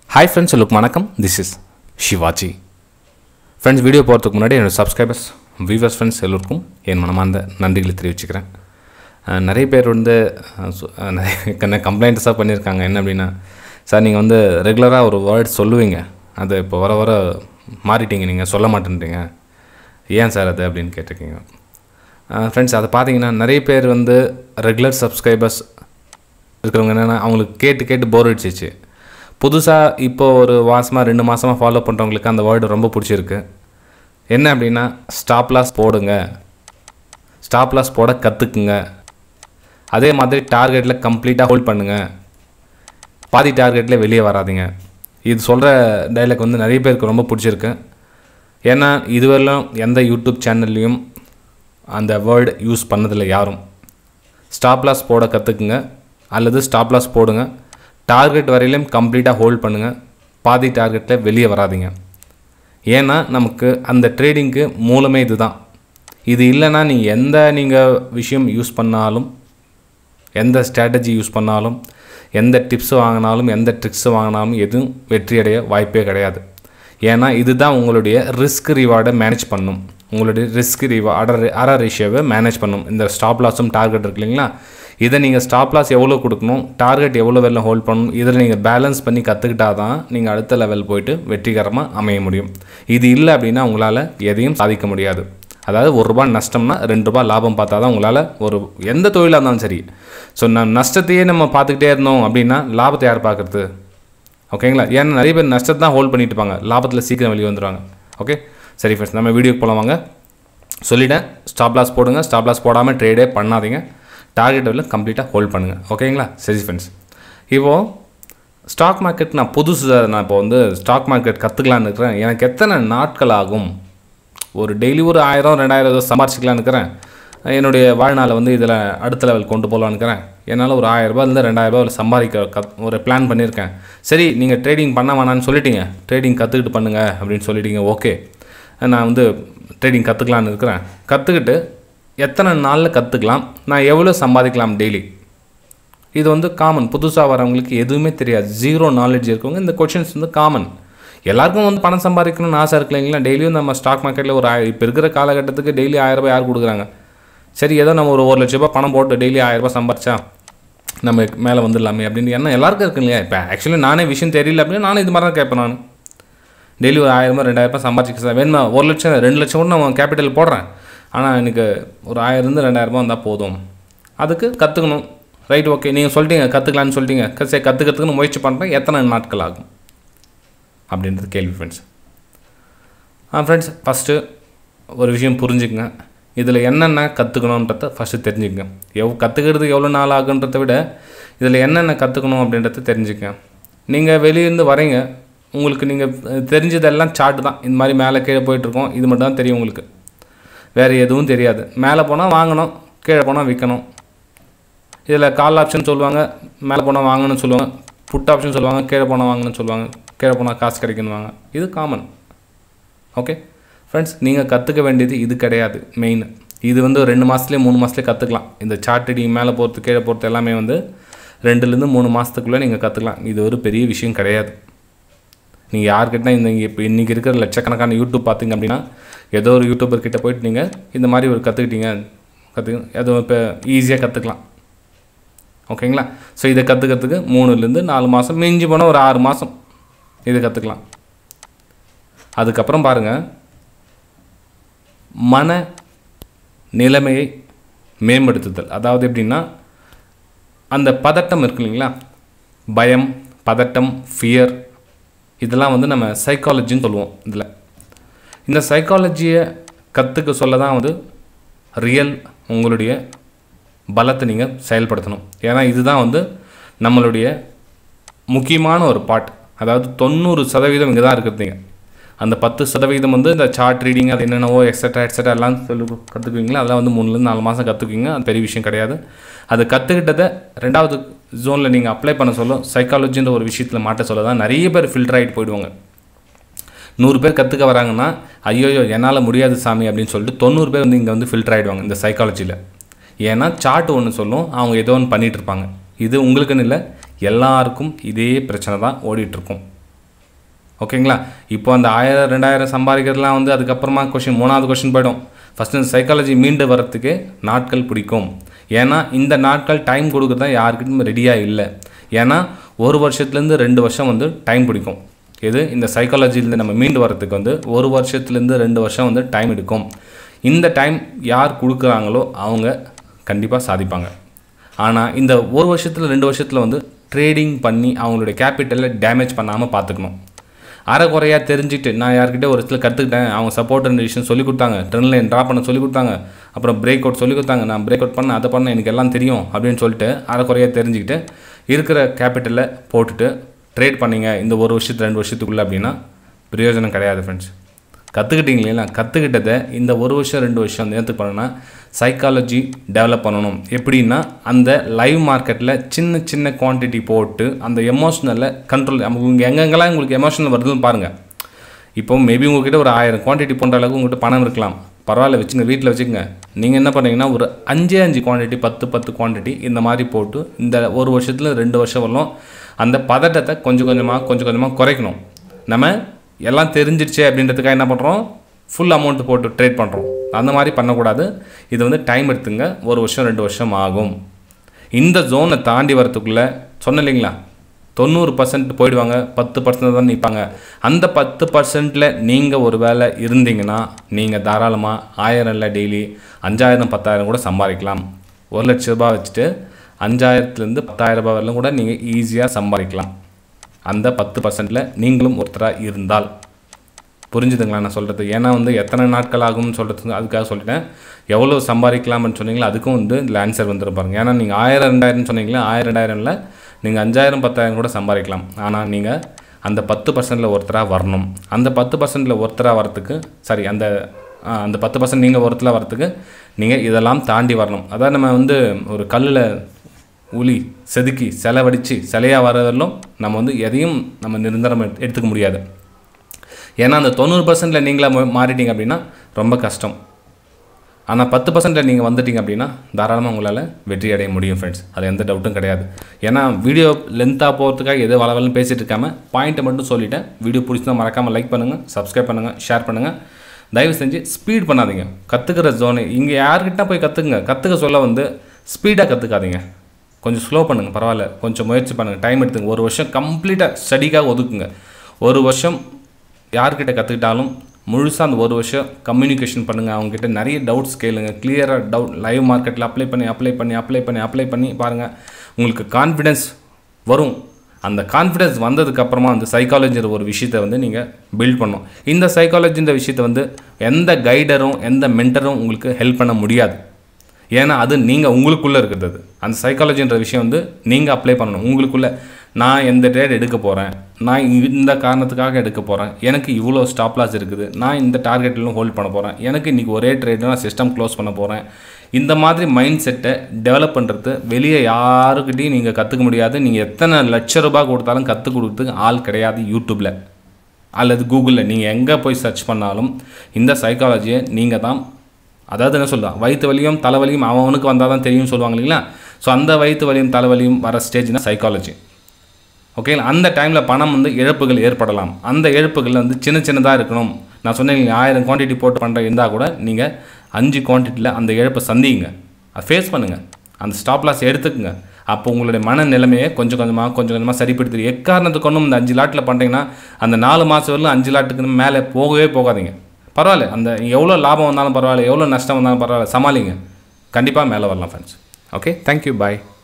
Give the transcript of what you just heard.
Hi friends, look வணக்கம். This is Shivaji. Friends, video போறதுக்கு முன்னாடி என்னோட subscribers, viewers friends எல்லோருக்கும் என் மனமார்ந்த நன்றிகளை தெரிவிச்சுக்கிறேன். நிறைய பேர் வந்து நிறைய கம்ப்ளைண்ட்ஸாக பண்ணியிருக்காங்க. என்ன அப்படின்னா, சார் நீங்கள் வந்து ரெகுலராக ஒரு வேர்ட் சொல்லுவீங்க, அது இப்போ வர வர மாறிட்டீங்க, நீங்கள் சொல்ல மாட்டேன்றீங்க, ஏன் சார் அது அப்படின்னு கேட்டிருக்கீங்க. ஃப்ரெண்ட்ஸ், அதை பார்த்தீங்கன்னா நிறைய பேர் வந்து ரெகுலர் சப்ஸ்கிரைபர்ஸ் இருக்கிறவங்க என்னென்னா, அவங்களுக்கு கேட்டு போர் அடிச்சிச்சு. புதுசாக இப்போது ஒரு மாதமாக 2 மாதமாக ஃபாலோ பண்ணுறவங்களுக்கு அந்த வேர்டு ரொம்ப பிடிச்சிருக்கு. என்ன அப்படின்னா, ஸ்டாப் லாஸ் போடுங்க, ஸ்டாப் லாஸ் போட கற்றுக்குங்க, அதே மாதிரி டார்கெட்டில் கம்ப்ளீட்டாக ஹோல்ட் பண்ணுங்கள், பாதி டார்கெட்டில் வெளியே வராதிங்க. இது சொல்கிற டைலாக் வந்து நிறைய பேருக்கு ரொம்ப பிடிச்சிருக்கு. ஏன்னா இதுவரையிலும் எந்த யூடியூப் சேனல்லையும் அந்த வேர்டு யூஸ் பண்ணதில்லை யாரும். ஸ்டாப் லாஸ் போட கற்றுக்குங்க அல்லது ஸ்டாப் லாஸ் போடுங்க, டார்கெட் வரையிலும் கம்ப்ளீட்டாக ஹோல்ட் பண்ணுங்கள், பாதி டார்கெட்டில் வெளியே வராதிங்க. ஏன்னா நமக்கு அந்த ட்ரேடிங்க்கு மூலமே இது தான். இது இல்லைன்னா நீங்கள் விஷயம் யூஸ் பண்ணாலும், எந்த ஸ்ட்ராட்டஜி யூஸ் பண்ணாலும், எந்த டிப்ஸ் வாங்கினாலும், எந்த ட்ரிக்ஸ் வாங்கினாலும் எதுவும் வெற்றியடைய வாய்ப்பே கிடையாது. ஏன்னா இதுதான் உங்களுடைய ரிஸ்க் ரிவார்டை மேனேஜ் பண்ணும், உங்களுடைய ரிஸ்க் ஆர்டர் ரேஷியோவை மேனேஜ் பண்ணும். இந்த ஸ்டாப் லாஸும் டார்கெட் இருக்கு இல்லைங்களா, இதை நீங்கள் ஸ்டாப் லாஸ் எவ்வளோ கொடுக்கணும், டார்கெட் எவ்வளோ வெளில ஹோல்ட் பண்ணணும், இதில் நீங்கள் பேலன்ஸ் பண்ணி கற்றுக்கிட்டா தான் நீங்கள் அடுத்த லெவல் போய்ட்டு வெற்றிகரமாக அமைய முடியும். இது இல்லை அப்படின்னா உங்களால் எதையும் சாதிக்க முடியாது. அதாவது ₹1 நஷ்டம்னா ₹2 லாபம் பார்த்தா தான் உங்களால் எந்த தொழிலாக இருந்தாலும் சரி. ஸோ நஷ்டத்தையே நம்ம பார்த்துக்கிட்டே இருந்தோம் அப்படின்னா லாபத்தை யார் பார்க்குறது? ஓகேங்களா? ஏன்னா நிறைய பேர் நஷ்டத்தை தான் ஹோல்ட் பண்ணிட்டு இருப்பாங்க, லாபத்தில் சீக்கிரம் வெளியே வந்துடுவாங்க. ஓகே, சரி ஃப்ரெண்ட்ஸ், நம்ம வீடியோக்கு போகலாம் வாங்க. சொல்லிட்டேன், ஸ்டாப் லாஸ் போடுங்க, ஸ்டாப் லாஸ் போடாமல் ட்ரேடே பண்ணாதீங்க, டார்கெட் லெவலில் கம்ப்ளீட்டாக ஹோல்ட் பண்ணுங்கள். ஓகேங்களா? சரி ஃப்ரெண்ட்ஸ், இப்போது ஸ்டாக் மார்க்கெட் நான் புதுசு சார், நான் இப்போ வந்து ஸ்டாக் மார்க்கெட் கற்றுக்கலான்னு இருக்கிறேன், எனக்கு எத்தனை நாட்கள் ஆகும், ஒரு டெய்லி ஒரு 1000-2000 சம்பாரிச்சிக்கலான்னு இருக்கிறேன், என்னுடைய வாழ்நாளை வந்து இதில் அடுத்த லெவல் கொண்டு போகலான்னு இருக்கிறேன், என்னால் ஒரு ₹1000 ₹2000 சம்பாதிக்க ஒரு பிளான் பண்ணியிருக்கேன். சரி, நீங்கள் ட்ரேடிங் பண்ண வேணான்னு சொல்லிட்டீங்க, ட்ரேடிங் கற்றுக்கிட்டு பண்ணுங்கள் அப்படின்னு சொல்லிட்டீங்க. ஓகே, நான் வந்து ட்ரேடிங் கற்றுக்கலான்னு இருக்கிறேன். கற்றுக்கிட்டு எத்தனை நாளில் கற்றுக்கலாம், நான் எவ்வளோ சம்பாதிக்கலாம் டெய்லி? இது வந்து காமன். புதுசாக வரவங்களுக்கு எதுவுமே தெரியாது, ஜீரோ நாலேஜ் இருக்கவங்க இந்த கொஷின்ஸ் வந்து காமன். எல்லாருக்கும் வந்து பணம் சம்பாதிக்கணும்னு ஆசை இருக்கு இல்லைங்களா? டெய்லியும் நம்ம ஸ்டாக் மார்க்கெட்டில் ஒரு இப்போ இருக்கிற காலகட்டத்துக்கு டெய்லி ₹1000 யார் கொடுக்குறாங்க? சரி, ஏதோ நம்ம ஒரு ₹1,00,000 பணம் போட்டு டெய்லி ₹1000 சம்பாரிச்சா நம்ம மேலே வந்துடலாமே அப்படின்னு எண்ணம் எல்லாருக்கும் இருக்கு இல்லையா? இப்போ ஆக்சுவலி நானே விஷயம் தெரியல அப்படின்னா நானும் இது மாதிரி தான் கேட்பேன். நான் டெய்லி ஒரு ₹1000-2000 சம்பாரிச்சிக்க சார், வேணுமா 1,00,000 2,00,000 கூட நான் கேபிட்டல் போடுறேன், ஆனால் எனக்கு ஒரு ₹1000-2000 வந்தால் போதும், அதுக்கு கற்றுக்கணும். ரைட், ஓகே, நீங்கள் சொல்லிட்டீங்க கற்றுக்கலான்னு சொல்லிட்டீங்க, சரி கற்றுக்கிறதுக்குன்னு முயற்சி பண்ணுறேன், எத்தனை நாட்கள் ஆகும் அப்படின்றது கேள்வி ஃப்ரெண்ட்ஸ். ஃப்ரெண்ட்ஸ், ஃபஸ்ட்டு ஒரு விஷயம் புரிஞ்சுக்கங்க, இதில் என்னென்ன கற்றுக்கணுன்றத ஃபஸ்ட்டு தெரிஞ்சுக்கங்க. கற்றுக்கிறதுக்கு எவ்வளோ நாள் ஆகுன்றதை விட இதில் என்னென்ன கற்றுக்கணும் அப்படின்றத தெரிஞ்சுக்கங்க. நீங்கள் வெளியேருந்து வரீங்க, உங்களுக்கு நீங்கள் தெரிஞ்சதெல்லாம் சார்ட் தான், இந்த மாதிரி மேலே கீழே போயிட்டுருக்கோம், இது மட்டும் தான் தெரியும் உங்களுக்கு, வேறு எதுவும் தெரியாது. மேலே போனால் வாங்கணும், கீழே போனால் விற்கணும். இதில் கால் ஆப்ஷன் சொல்லுவாங்க, மேலே போனால் வாங்கணும்னு சொல்லுவாங்க, புட் ஆப்ஷன் சொல்லுவாங்க, கீழே போனால் வாங்கணும்னு சொல்லுவாங்க, கீழே போனால் காசு கிடைக்கணுவாங்க. இது காமன். ஓகே ஃப்ரெண்ட்ஸ், நீங்கள் கற்றுக்க வேண்டியது இது கிடையாது மெயின். இது வந்து 2 மாதத்துலேயே 3 மாதத்துலேயே கற்றுக்கலாம். இந்த சார்ட் ட்ரேடிங் மேலே போகிறது கீழே போகிறது எல்லாமே வந்து 2-3 மாதத்துக்குள்ளே நீங்கள் கற்றுக்கலாம். இது ஒரு பெரிய விஷயம் கிடையாது. நீங்கள் யார்கிட்ட இப்போ இன்றைக்கி இருக்கிற லட்சக்கணக்கான யூடியூப் பார்த்தீங்க அப்படின்னா, ஏதோ ஒரு யூடியூபர்கிட்ட போய்ட்டு நீங்கள் இந்த மாதிரி ஒரு கற்றுக்கிட்டீங்க, எதுவும் இப்போ ஈஸியாக கற்றுக்கலாம். ஓகேங்களா? ஸோ இதை கற்றுக்கிறதுக்கு 3-4 மாதம், மிஞ்சி போனால் ஒரு 6 மாதம் இதை கற்றுக்கலாம். அதுக்கப்புறம் பாருங்கள், மன நிலைமையை மேம்படுத்துதல். அதாவது எப்படின்னா, அந்த பதட்டம் இருக்கு இல்லைங்களா, பயம், பதட்டம், ஃபியர், இதெல்லாம் வந்து நம்ம சைக்காலஜின்னு சொல்லுவோம். இதில் இந்த சைக்காலஜியை கற்றுக்க சொல்ல தான் வந்து ரியல் உங்களுடைய பலத்தை நீங்கள் செயல்படுத்தணும். ஏன்னா இதுதான் வந்து நம்மளுடைய முக்கியமான ஒரு பார்ட். அதாவது 90% இங்கே தான் இருக்கிறதுங்க. அந்த 10% வந்து இந்த சார்ட் ரீடிங், அது என்னென்னவோ எக்ஸட்ரா எல்லாம் சொல்லி கற்றுக்குவீங்களா, அதெல்லாம் வந்து 3-4 மாதம் கற்றுக்குவீங்க. அது பெரிய விஷயம் கிடையாது. அது கற்றுக்கிட்டதை 2வது ஜோனில் நீங்கள் அப்ளை பண்ண சொல்ல, சைக்காலஜின்ற ஒரு விஷயத்தில் மாட்ட சொல்ல தான் நிறைய பேர் ஃபில்டர் ஆகிட்டு போயிடுவாங்க. 100 பேர் கற்றுக்க வராங்கன்னா, ஐயோயோ என்னால் முடியாது சாமி அப்படின்னு சொல்லிட்டு 90 பேர் வந்து இங்கே வந்து ஃபில்டர் ஆகிடுவாங்க இந்த சைக்காலஜியில். ஏன்னா சார்ட் ஒன்று சொல்லும், அவங்க ஏதோ ஒன்று பண்ணிகிட்டு இருப்பாங்க. இது உங்களுக்குன்னு இல்லை, எல்லாருக்கும் இதே பிரச்சனை தான் ஓடிட்டுருக்கும். ஓகேங்களா? இப்போ அந்த 1000 2000 சம்பாதிக்கிறதுலாம் வந்து அதுக்கப்புறமா மூணாவது கொஷின் போய்டும். ஃபஸ்ட்டு இந்த சைக்காலஜி மீண்டு வரத்துக்கு நாட்கள் பிடிக்கும். ஏன்னா இந்த நாட்கள் டைம் கொடுக்குறது தான் யாருக்கிட்டும் ரெடியாக இல்லை. ஏன்னா 1 வருஷத்துலேருந்து 2 வருஷம் வந்து டைம் பிடிக்கும். இது இந்த சைக்காலஜிலேருந்து நம்ம மீண்டு வரத்துக்கு வந்து 1 வருஷத்துலேருந்து 2 வருஷம் வந்து டைம் எடுக்கும். இந்த டைம் யார் கொடுக்குறாங்களோ அவங்க கண்டிப்பாக சாதிப்பாங்க. ஆனால் இந்த 1 வருஷத்தில் 2 வருஷத்தில் வந்து ட்ரேடிங் பண்ணி அவங்களுடைய கேபிட்டலை டேமேஜ் பண்ணாமல் பார்த்துக்கணும். அரைக்குறையாக தெரிஞ்சுட்டு நான் யார்கிட்ட ஒரு இடத்துல கற்றுக்கிட்டேன், அவங்க சப்போர்ட் அண்ட் விஷயம் சொல்லிக் கொடுத்தாங்க, ட்ரெண்ட் லைன் ட்ரா பண்ண சொல்லிக் கொடுத்தாங்க, அப்புறம் பிரேக் அவுட் சொல்லிக் கொடுத்தாங்க, நான் பிரேக் அவுட் பண்ண அதை பண்ண எனக்கு எல்லாம் தெரியும் அப்படின்னு சொல்லிட்டு அரைக்குறையாக தெரிஞ்சுக்கிட்டு இருக்கிற கேபிட்டலை போட்டுட்டு ட்ரேட் பண்ணிங்க இந்த 1 வருஷத்து 2 வருஷத்துக்குள்ளே அப்படின்னா பிரயோஜனம் கிடையாது ஃப்ரெண்ட்ஸ். கற்றுக்கிட்டீங்களா? கற்றுக்கிட்டதை இந்த 1 வருஷம் 2 வருஷம் நேற்று பண்ணணும்னா சைக்காலஜி டெவலப் பண்ணணும். எப்படின்னா அந்த லைவ் மார்க்கெட்டில் சின்ன சின்ன குவான்டிட்டி போட்டு அந்த எமோஷ்னலில் கண்ட்ரோல் உங்களுக்கு எங்கெங்கெல்லாம் உங்களுக்கு எமோஷனல் வருதுன்னு பாருங்கள். இப்போ மேபி உங்கள்கிட்ட ஒரு 1000 குவான்டிட்டி போன்ற அளவுக்கு உங்கள்கிட்ட பணம் இருக்கலாம், பரவாயில்ல வச்சுங்க, வீட்டில் வச்சுக்கோங்க. நீங்கள் என்ன பண்ணுறீங்கன்னா ஒரு 5 குவான்டிட்டி 10 குவான்டிட்டி இந்த மாதிரி போட்டு இந்த 1 வருஷத்தில் 2 வருஷம் வரலாம் அந்த பதட்டத்தை கொஞ்சம் கொஞ்சமாக குறைக்கணும். நம்ம எல்லாம் தெரிஞ்சிருச்சு அப்படின்றதுக்காக என்ன பண்ணுறோம், ஃபுல் அமௌண்ட் போட்டு ட்ரேட் பண்ணுறோம். அந்த மாதிரி பண்ணக்கூடாது. இது வந்து டைம் எடுத்துங்க, 1 வருஷம் 2 வருஷம் ஆகும். இந்த ஜோனை தாண்டி வரத்துக்குள்ளே சொன்ன இல்லைங்களா 90% போயிடுவாங்க, 10% தான் நிற்பாங்க. அந்த 10%ல் நீங்கள் ஒரு வேலை இருந்தீங்கன்னா நீங்கள் தாராளமாக 1000 இல்லை டெய்லி 5000 10,000 கூட சம்பாதிக்கலாம். 1 லட்ச ரூபா வச்சுட்டு 5000லேருந்து 10,000 ரூபா வரலும் கூட நீங்கள் ஈஸியாக சம்பாதிக்கலாம். அந்த 10%ல் நீங்களும் ஒருத்தராக இருந்தால். புரிஞ்சுதுங்களா நான் சொல்கிறது? ஏன்னா வந்து எத்தனை நாட்கள் ஆகும்னு சொல்கிறதுக்கு அதுக்காக சொல்லிட்டேன். எவ்வளோ சம்பாதிக்கலாம்னு சொன்னீங்களோ அதுக்கும் வந்து இதில் ஆன்சர் வந்துருப்பாருங்க. ஏன்னா நீங்கள் 1000 2000 சொன்னீங்களா, 1000 2000 நீங்கள் 5000 10,000 கூட சம்பாதிக்கலாம். ஆனால் நீங்கள் அந்த 10%ல் ஒருத்தராக வரணும். அந்த 10%ல் ஒருத்தராக வரத்துக்கு அந்த 10% நீங்கள் ஒருத்தராக வரத்துக்கு நீங்கள் இதெல்லாம் தாண்டி வரணும். அதாவது நம்ம வந்து ஒரு கல்லில் உளி செதுக்கி செலவடித்து சிலையாக வரவரையிலும் நம்ம வந்து எதையும் நம்ம நிரந்தரம் எடுத்துக்க முடியாது. ஏன்னா அந்த 90%ல் நீங்களாக மாறிட்டீங்க அப்படின்னா ரொம்ப கஷ்டம். ஆனால் 10%ல் நீங்கள் வந்துட்டீங்க அப்படின்னா தாராளமாக உங்களால் வெற்றி அடைய முடியும் ஃப்ரெண்ட்ஸ். அது எந்த டவுட்டும் கிடையாது. ஏன்னா வீடியோ லென்த்தாக போகிறதுக்காக எதோ வளவலன்னு பேசிகிட்டு இருக்காமல் பாயிண்ட்டை மட்டும் சொல்லிவிட்டேன். வீடியோ பிடிச்சினா மறக்காமல் லைக் பண்ணுங்கள், சப்ஸ்கிரைப் பண்ணுங்கள், ஷேர் பண்ணுங்கள். தயவு செஞ்சு ஸ்பீட் பண்ணாதீங்க. கற்றுக்கிற ஜோனு இங்கே யார்கிட்ட போய் கற்றுக்க சொல்ல வந்து ஸ்பீடாக கற்றுக்காதீங்க. கொஞ்சம் ஸ்லோ பண்ணுங்கள், பரவாயில்ல, கொஞ்சம் முயற்சி பண்ணுங்கள், டைம் எடுத்துங்க. 1 வருஷம் கம்ப்ளீட்டாக ஸ்டடிக்காக ஒதுக்குங்க. 1 வருஷம் யார்கிட்ட கற்றுக்கிட்டாலும் முழுசாக அந்த 1 வருஷம் கம்யூனிகேஷன் பண்ணுங்கள். அவங்ககிட்ட நிறைய டவுட்ஸ் கேளுங்க, கிளியராக டவுட் லைவ் மார்க்கெட்டில் அப்ளை பண்ணி பாருங்கள். உங்களுக்கு கான்ஃபிடென்ஸ் வரும். அந்த கான்ஃபிடென்ஸ் வந்ததுக்கப்புறமா அந்த சைக்காலஜின்ற ஒரு விஷயத்தை வந்து நீங்கள் பில்ட் பண்ணணும். இந்த சைக்காலஜின்ற விஷயத்தை வந்து எந்த கைடரும் எந்த மென்டரும் உங்களுக்கு ஹெல்ப் பண்ண முடியாது. ஏன்னா அது நீங்கள் உங்களுக்குள்ளே இருக்கிறது. அந்த சைக்காலஜின்ற விஷயம் வந்து நீங்கள் அப்ளை பண்ணணும் உங்களுக்குள்ளே. நான் எந்த ட்ரேட் எடுக்க போகிறேன், நான் இந்த காரணத்துக்காக எடுக்க போகிறேன், எனக்கு இவ்வளோ ஸ்டாப் லாஸ் இருக்குது, நான் இந்த டார்கெட்லாம் ஹோல்ட் பண்ண போகிறேன், எனக்கு இன்றைக்கி ஒரே ட்ரேடில் நான் சிஸ்டம் க்ளோஸ் பண்ண போகிறேன். இந்த மாதிரி மைண்ட் செட்டை டெவலப் பண்ணுறது வெளியே யாருக்கிட்டையும் நீங்கள் கற்றுக்க முடியாது. நீங்கள் எத்தனை லட்ச ரூபாய் கொடுத்தாலும் கற்றுக் கொடுக்குறதுக்கு ஆள் கிடையாது. யூடியூப்பில் அல்லது கூகுளில் நீங்கள் எங்கே போய் சர்ச் பண்ணாலும் இந்த சைக்காலஜியை நீங்கள் தான், அதாவது என்ன சொல்லலாம், வயிற்று வலியும் தலைவலியும் அவனுக்கு வந்தால் தான் தெரியும் சொல்லுவாங்க இல்லைங்களா. ஸோ அந்த வயிற்று வலியும் தலைவலியும் வர ஸ்டேஜ்னா சைக்காலஜி. ஓகேங்களா? அந்த டைமில் பணம் வந்து இழப்புகள் ஏற்படலாம். அந்த இழப்புகள் வந்து சின்னதாக இருக்கணும். நான் சொன்னேன் 1000 குவான்டிட்டி போட்டு பண்ணுற இருந்தால் கூட நீங்கள் 5 குவான்டிட்டியில் அந்த இழப்பை சந்திங்க, அதை ஃபேஸ் பண்ணுங்கள், அந்த ஸ்டாப் லாஸ் எடுத்துக்குங்க. அப்போ உங்களுடைய மன நிலைமையை கொஞ்சம் கொஞ்சமாக சரிப்படுத்தி எக்காரணத்துக்கு ஒன்றும் இந்த 5 லாட்டில் பண்ணுறீங்கன்னா அந்த 4 மாதம் வரலும் 5 லாட்டுக்கு மேலே போகவே போகாதீங்க. பரவாயில்ல, அந்த எவ்வளோ லாபம் வந்தாலும் பரவாயில்ல, எவ்வளோ நஷ்டம் வந்தாலும் பரவாயில்ல, சமாளிங்க, கண்டிப்பாக மேலே வரலாம் ஃப்ரெண்ட்ஸ். ஓகே, தேங்க்யூ, பாய்.